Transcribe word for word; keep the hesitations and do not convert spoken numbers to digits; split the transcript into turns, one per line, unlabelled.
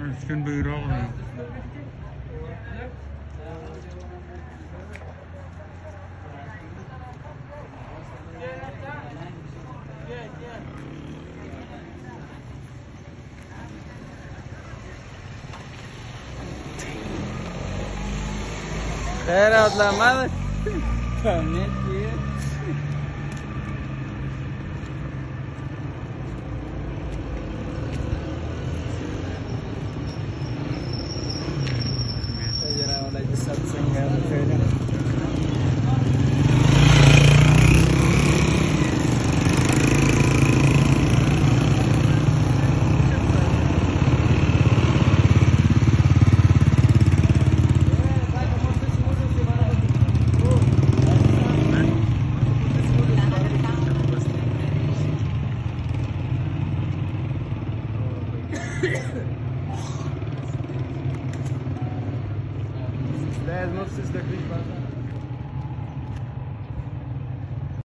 Skin bayrağı.
Era la madre. También, tío. Ella era la que se ha dez minutos daqui.